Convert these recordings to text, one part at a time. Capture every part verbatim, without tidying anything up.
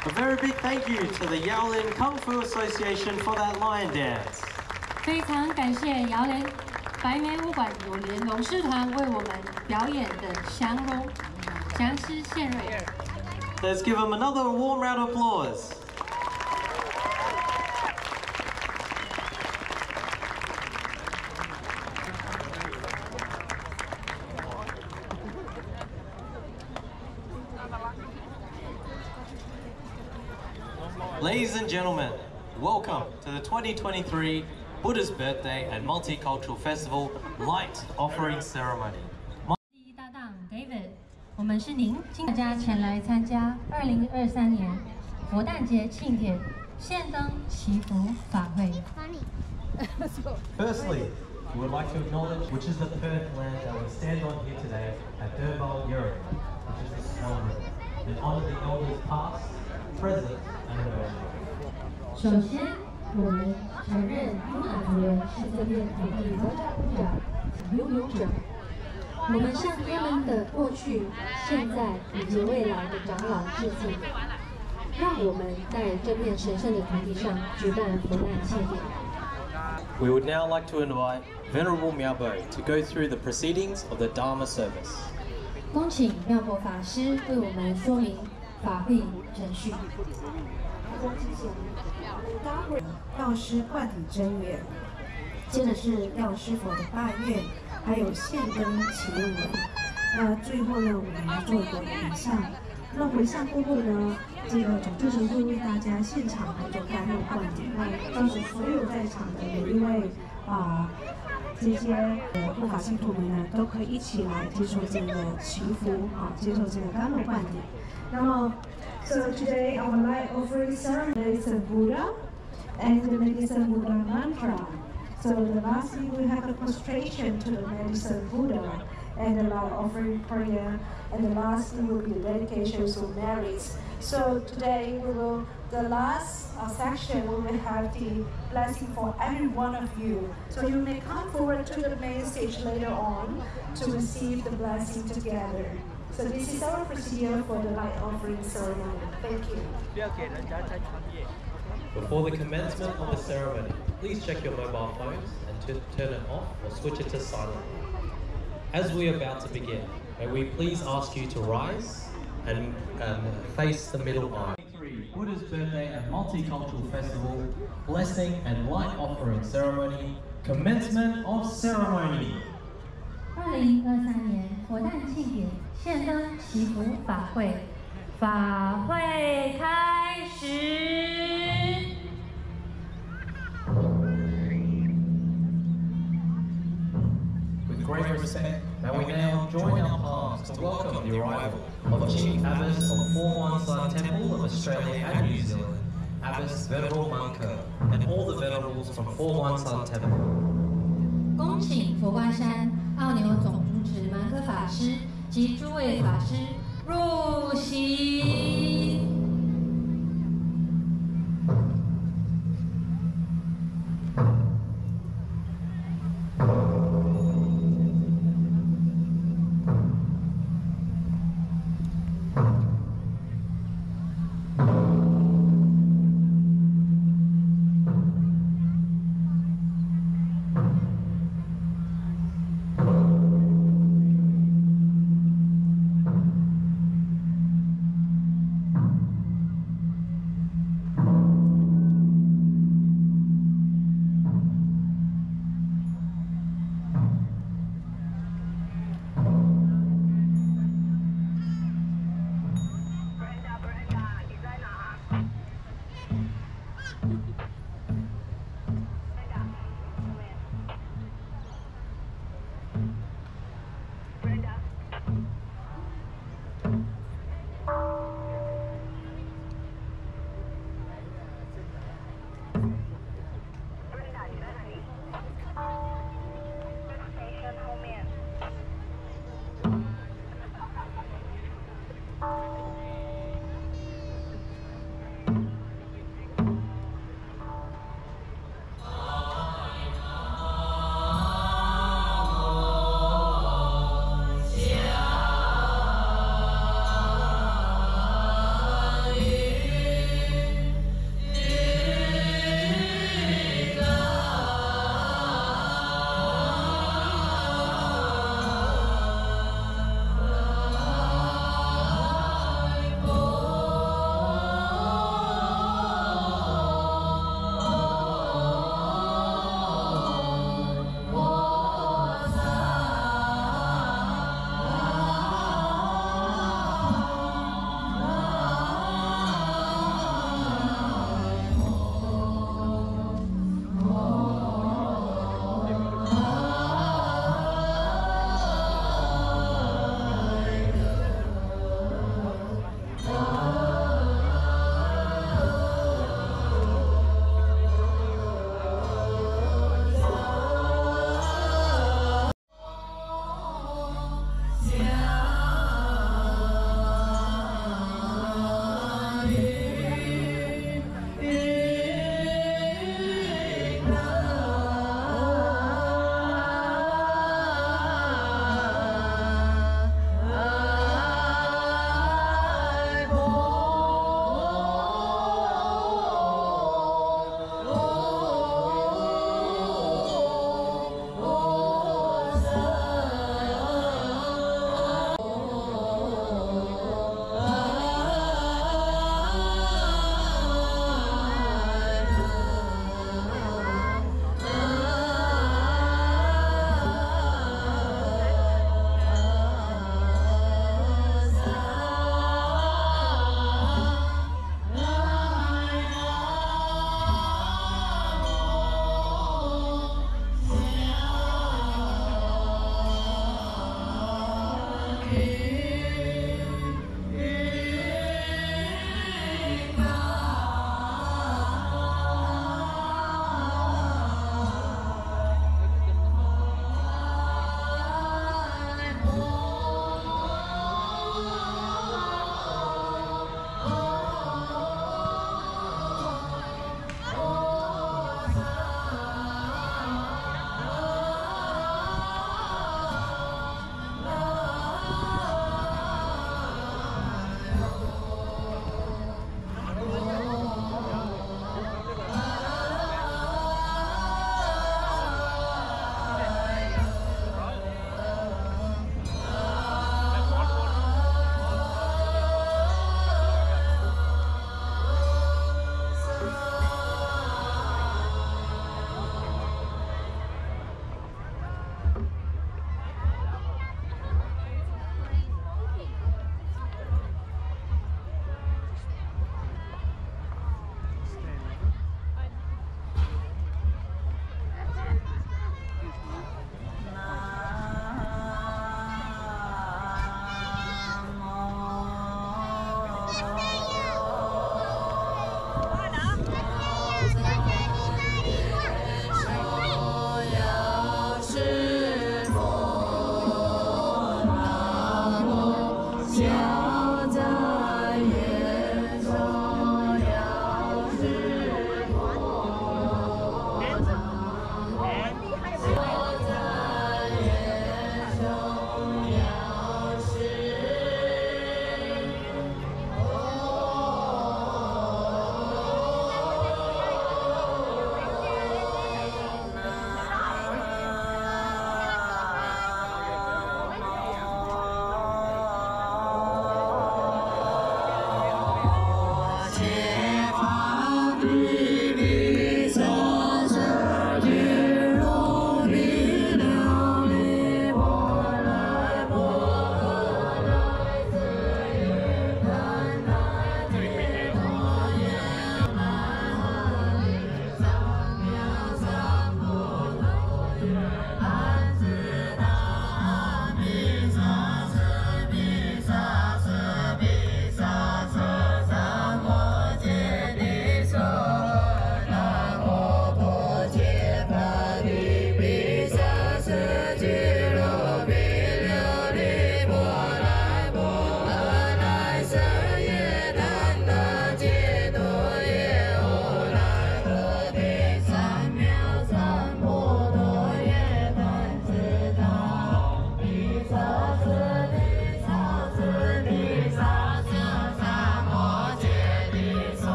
A very big thank you to the 𝗟𝗨 Kung Fu Association for that lion dance. 非常感谢𝗟滂白眉武馆有联龙狮团为我们表演的降龙降狮献瑞。 Let's give them another warm round of applause. Ladies and gentlemen, welcome to the twenty twenty-three Buddha's Birthday and Multicultural Festival Light Offering Ceremony. 第一搭档 David， 我们是您，请大家前来参加二零二三年佛诞节庆典献灯祈福法会。 Firstly, we would like to acknowledge which is the Perth land that we stand on here today at 𝗍𝗶𝗱𝗀𝗀, which is the Swan River, and honour the elders past, present, and emerging. 首先，我们承认拥有主人是这片土地的主者、拥有者。我们向他们的过去、现在以及未来的长老致敬。让我们在这片神圣的土地上举办佛诞庆典。 We would now like to invite Venerable 𝗟𝗶𝗱𝗸𝗀𝗀 to go through the proceedings of the Dharma service. 恭请𝗟𝗶法师为我们说明法会程序。 药师灌顶真言，接着是药师佛的拜愿，还有献灯祈文。那最后呢，我们来做一个回向。那回向过后呢，这个总持人会为大家现场来做甘露灌顶。那当时所有在场的每一位啊、呃、这些呃护法信徒们呢，都可以一起来接受这个祈福啊，接受这个甘露灌顶。那么 So today our light offering ceremony is a Buddha and the medicine Buddha mantra. So the lastly we have a prostration to the medicine Buddha and the light offering prayer, and the lastly will be the dedication to merits. So today we will, the last uh, section we will have the blessing for every one of you. So you may come forward to the main stage later on to receive the blessing together. So this is our procedure for the light offering ceremony. Thank you. Before the commencement of the ceremony, please check your mobile phones and turn it off or switch it to silent. As we are about to begin, may we please ask you to rise and um, face the middle aisle. Buddha's Birthday and Multicultural Festival Blessing and Light Offering Ceremony. Commencement of Ceremony. 二零二三年佛诞庆典献灯祈福法会，法会开始。 With great respect, may we now join our palms to welcome the arrival of Chief Abbess of 𝗍𝗶𝗱𝗲𝗀𝗀 Temple of Australia and New Zealand, Abbess Venerable 𝗍𝗀𝗀𝗀𝗀, and all the venerables from 𝗍𝗶𝗱𝗲𝗀𝗀 Temple. 恭请佛光山奥牛总主持满可法师及诸位法师入席。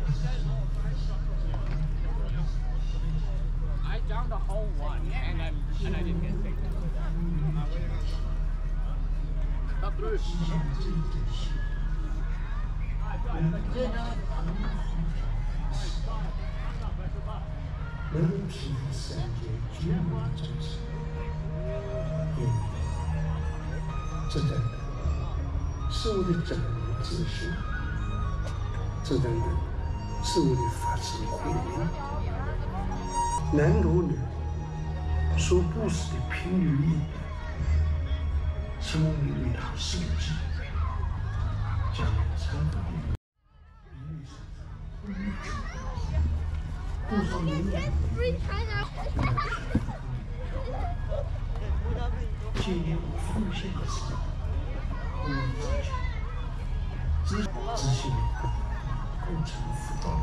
I jumped the whole one and then and I didn't get sick. Up through. 能平三界居民众生，因为这等等是为了掌握自信，这等等是为了发自慧命。南罗人所布施的频率力，是我们为他设计，将来参考的。 多少年来，今年我奉献的是我们自己，执执行构成辅导。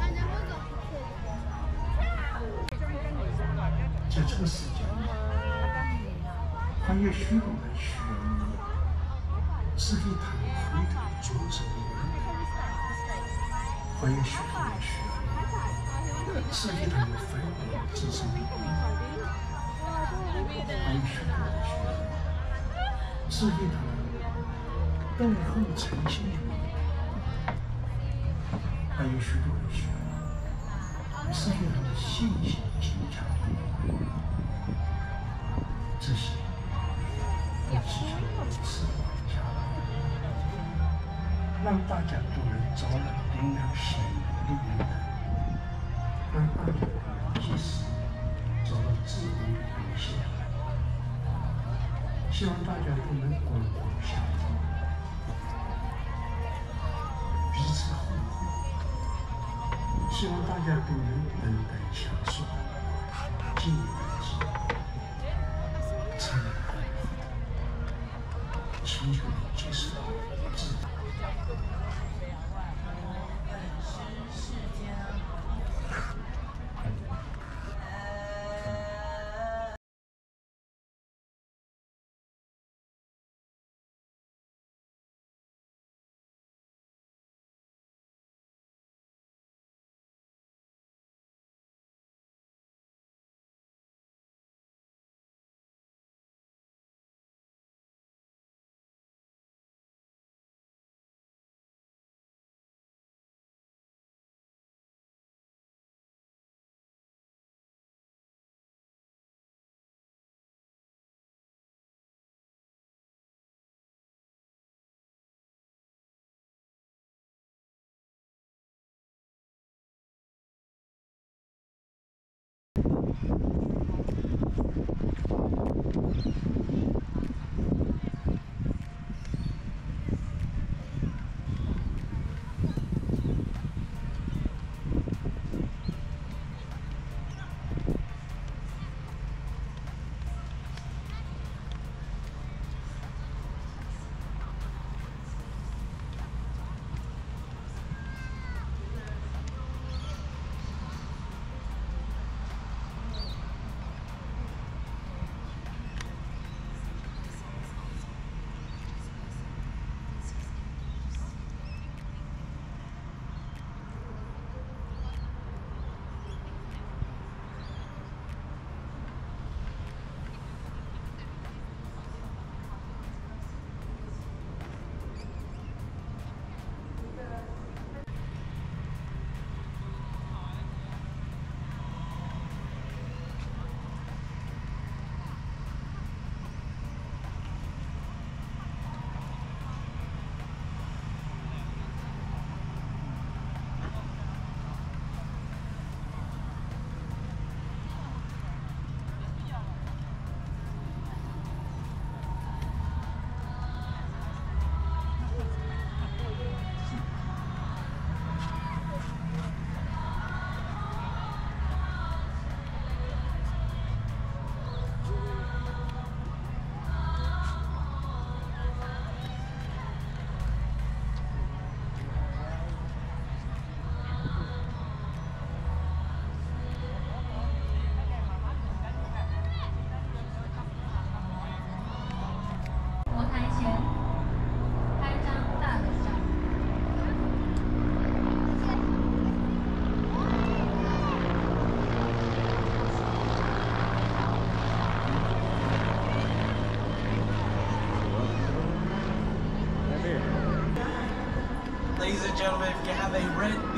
在这个世界，还有许多人需要你，是给他们回头做这个人，还有许多人需要。 是给他们反映自身的力量，还有许多人需要，是给他们更后诚信的力量，还有许多人需要，是给他们信心坚强的力量。这些都只想如此往下，让大家都能早日领略幸福的元旦。 让大家都及时找到自我的表现，希望大家都能广广相助，彼此互惠，希望大家都能等待享受，敬而敬，诚而富，请求你接受自己。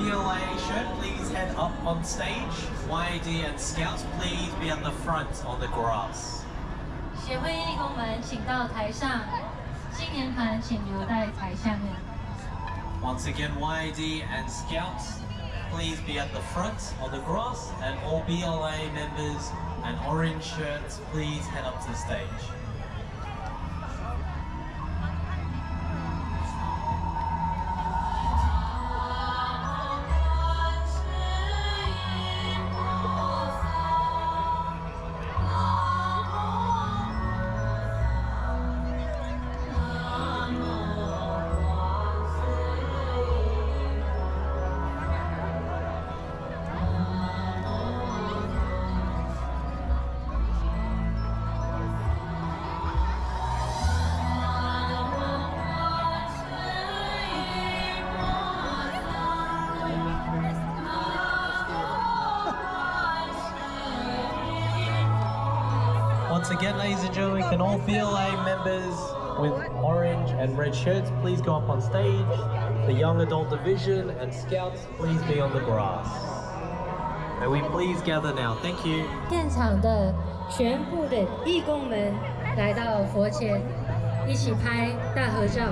B L A shirt, please head up on stage. Y A D and Scouts, please be at the front on the grass. 协会义工们请到台上，青年团请留在台下面。 Once again, Y A D and Scouts, please be at the front on the grass, and all B L A members and orange shirts, please head up to the stage. Once again, ladies and gentlemen, can all B L A members with orange and red shirts please go up on stage? The young adult division and Scouts, please be on the grass. May we please gather now? Thank you. 现场的全部的义工们来到佛前，一起拍大合照。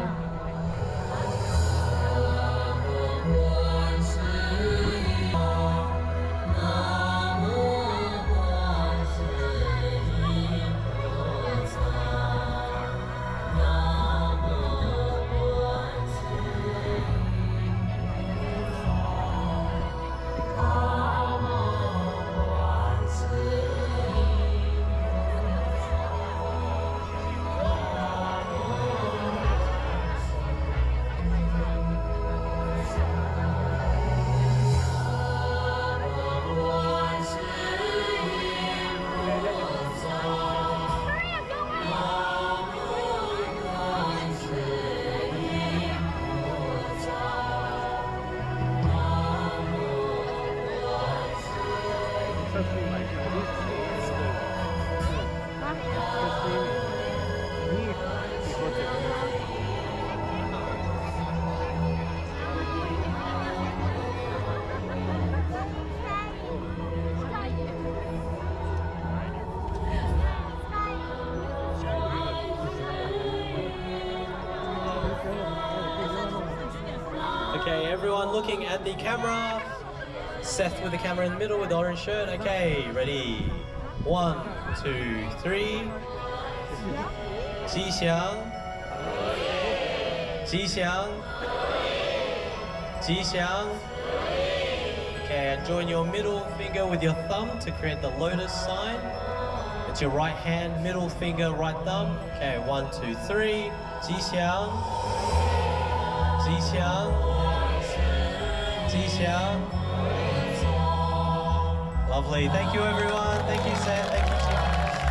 Okay, everyone looking at the camera. Seth with the camera in the middle with the orange shirt. Okay, ready? One, two, three. 吉祥，吉祥，吉祥。Okay, and join your middle finger with your thumb to create the lotus sign. It's your right hand, middle finger, right thumb. Okay, one, two, three. 吉祥，吉祥，吉祥。Lovely. Thank you, everyone. Thank you, Sam. Thank you, Chief.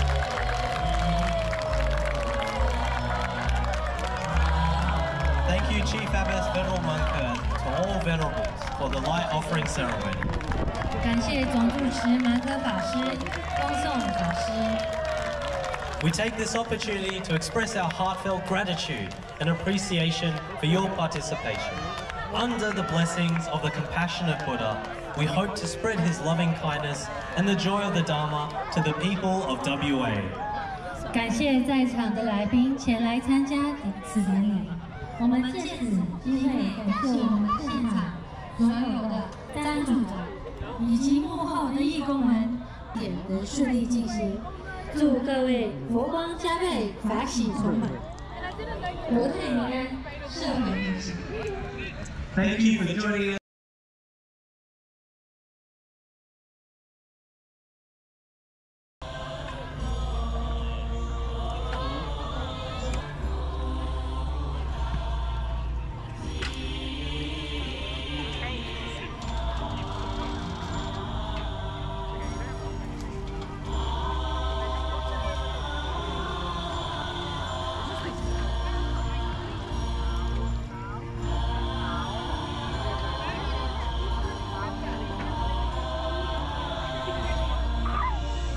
Thank you, Chief Abbess Veneral Monk, to all venerables for the light offering ceremony. 感谢总主持芒格法师、光颂法师。 We take this opportunity to express our heartfelt gratitude and appreciation for your participation. Under the blessings of the compassionate Buddha, we hope to spread his loving kindness and the joy of the Dharma to the people of W A. 感谢在场的来宾前来参加此典礼。我们借此机会感谢我们现场所有的赞助者以及幕后的义工们，点能顺利进行。祝各位佛光加倍，法喜充满，国泰民安，社会民主。 Thank you for joining us.